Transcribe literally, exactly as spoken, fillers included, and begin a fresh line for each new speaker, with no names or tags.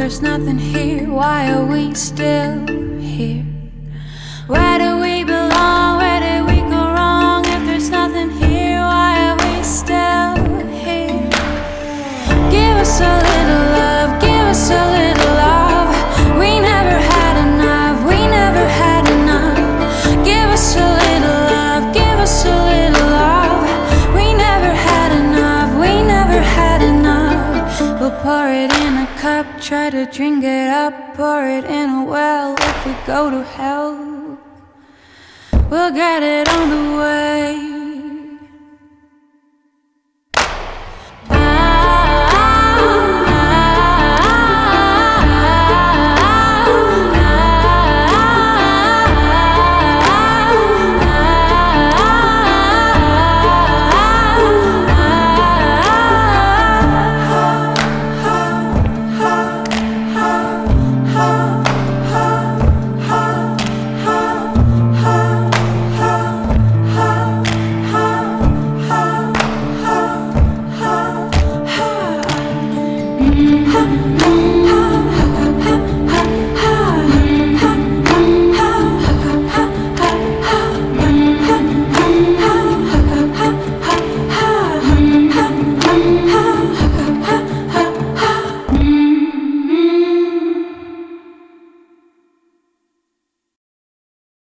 there's nothing here, why are we still here? Where do we belong? Where did we go wrong? If there's nothing here, why are we still here? Give us a little love, give us a little love. We never had enough, we never had enough. Give us a little love, give us a little love. We never had enough, we never had enough. We'll pour it in a cup, try to drink it up. Pour it in a well, if we go to hell, we'll get it on the way.